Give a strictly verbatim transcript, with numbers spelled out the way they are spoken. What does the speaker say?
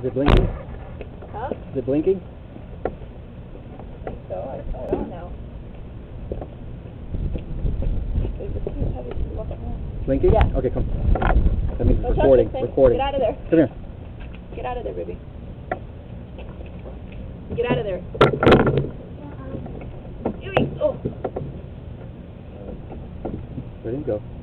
Is it blinking? Huh? Is it blinking? So I, I don't know. It was too heavy to walk around. Blinking? Yeah. Okay, come. That means it's Don't touch recording. this thing. Recording. Get out of there. Come here. Get out of there, baby. Get out of there. Yui. Oh. Let him go.